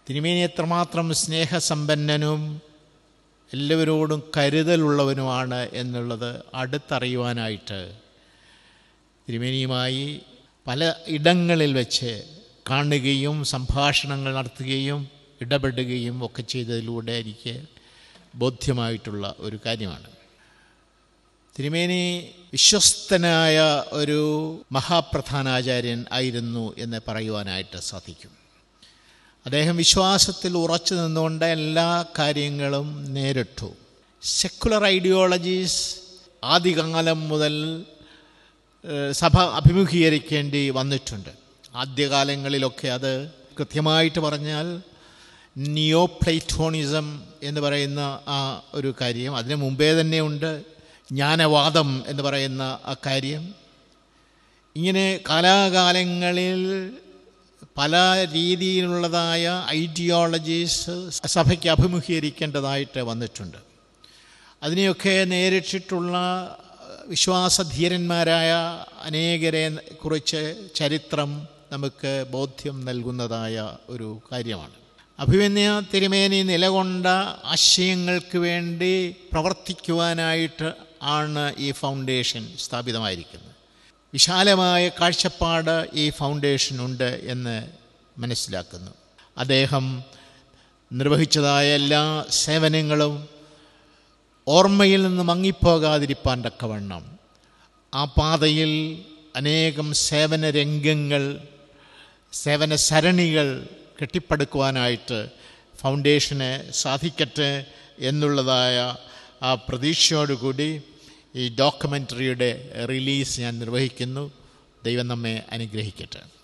തിരുമേനി എത്രമാത്രം സ്നേഹസമ്പന്നനും എല്ലാവരോടും കരുതലുള്ളവനുമാണ് എന്നുള്ളത് അടുത്തറിയുവാനായിട്ട് തിരുമേനിയുമായി പല ഇടങ്ങളിൽ വെച്ച് കാണുകയും സംഭാഷണങ്ങൾ നടത്തുകയും ഇടപെടുകയും ഒക്കെ ചെയ്തതിലൂടെ എനിക്ക് ബോധ്യമായിട്ടുള്ള ഒരു കാര്യമാണ്. തിരുമേനി വിശ്വസ്തനായ ഒരു മഹാപ്രധാനാചാര്യൻ ആയിരുന്നു എന്ന് പറയുവാനായിട്ട് സാധിക്കും. അദ്ദേഹം വിശ്വാസത്തിൽ ഉറച്ചു നിന്നുകൊണ്ട് എല്ലാ കാര്യങ്ങളും നേരിട്ടു. സെക്കുലർ ഐഡിയോളജീസ് ആദ്യകാലം മുതൽ സഭ അഭിമുഖീകരിക്കേണ്ടി വന്നിട്ടുണ്ട്. ആദ്യകാലങ്ങളിലൊക്കെ അത് കൃത്യമായിട്ട് പറഞ്ഞാൽ നിയോ പ്ലേറ്റോണിസം എന്ന് പറയുന്ന ആ ഒരു കാര്യം, അതിന് മുമ്പേ തന്നെ ഉണ്ട് ജ്ഞാനവാദം എന്ന് പറയുന്ന ആ കാര്യം. ഇങ്ങനെ കാലാകാലങ്ങളിൽ പല രീതിയിലുള്ളതായ ഐഡിയോളജീസ് സഭയ്ക്ക് അഭിമുഖീകരിക്കേണ്ടതായിട്ട് വന്നിട്ടുണ്ട്. അതിനെയൊക്കെ നേരിട്ടിട്ടുള്ള വിശ്വാസധീരന്മാരായ അനേകരെ കുറിച്ച് ചരിത്രം നമുക്ക് ബോധ്യം നൽകുന്നതായ ഒരു കാര്യമാണ്. അഭിമന്യ തിരുമേനി നിലകൊണ്ട ആശയങ്ങൾക്ക് വേണ്ടി പ്രവർത്തിക്കുവാനായിട്ട് ആണ് ഈ ഫൗണ്ടേഷൻ സ്ഥാപിതമായിരിക്കുന്നത്. വിശാലമായ കാഴ്ചപ്പാട് ഈ ഫൗണ്ടേഷനുണ്ട് എന്ന് മനസ്സിലാക്കുന്നു. അദ്ദേഹം നിർവഹിച്ചതായ എല്ലാ സേവനങ്ങളും ഓർമ്മയിൽ നിന്ന് മങ്ങിപ്പോകാതിരിപ്പാൻ തക്കവണ്ണം ആ പാതയിൽ അനേകം സേവന രംഗങ്ങൾ, സേവന സരണികൾ കെട്ടിപ്പടുക്കുവാനായിട്ട് ഫൗണ്ടേഷന് സാധിക്കട്ടെ എന്നുള്ളതായ ആ പ്രതീക്ഷയോടുകൂടി ഈ ഡോക്യുമെൻ്ററിയുടെ റിലീസ് ഞാൻ നിർവഹിക്കുന്നു. ദൈവം നമ്മെ അനുഗ്രഹിക്കട്ടെ.